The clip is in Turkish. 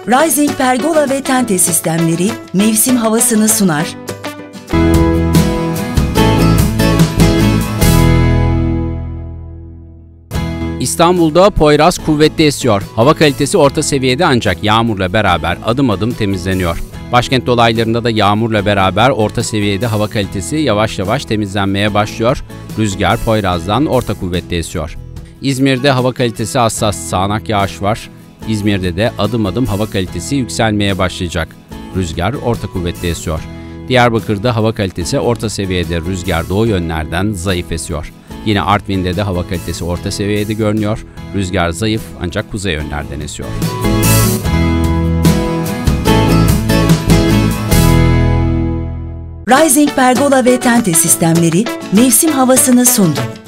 Rising pergola ve tente sistemleri mevsim havasını sunar. İstanbul'da Poyraz kuvvetli esiyor. Hava kalitesi orta seviyede ancak yağmurla beraber adım adım temizleniyor. Başkent dolaylarında da yağmurla beraber orta seviyede hava kalitesi yavaş yavaş temizlenmeye başlıyor. Rüzgar Poyraz'dan orta kuvvetli esiyor. İzmir'de hava kalitesi hassas, sağanak yağış var. İzmir'de de adım adım hava kalitesi yükselmeye başlayacak. Rüzgar orta kuvvetli esiyor. Diyarbakır'da hava kalitesi orta seviyede, rüzgar doğu yönlerden zayıf esiyor. Yine Artvin'de de hava kalitesi orta seviyede görünüyor. Rüzgar zayıf ancak kuzey yönlerden esiyor. Rising pergola ve tente sistemleri mevsim havasını sundu.